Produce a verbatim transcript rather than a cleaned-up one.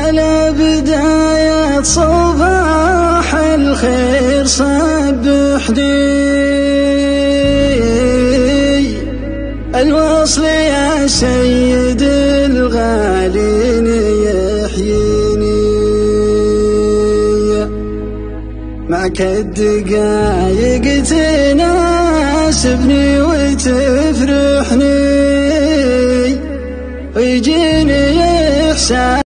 على بداية صباح الخير صبحني الوصل يا سيد الغالين يحييني معك الدقايق تناسبني وتفرحني ويجيني إحساس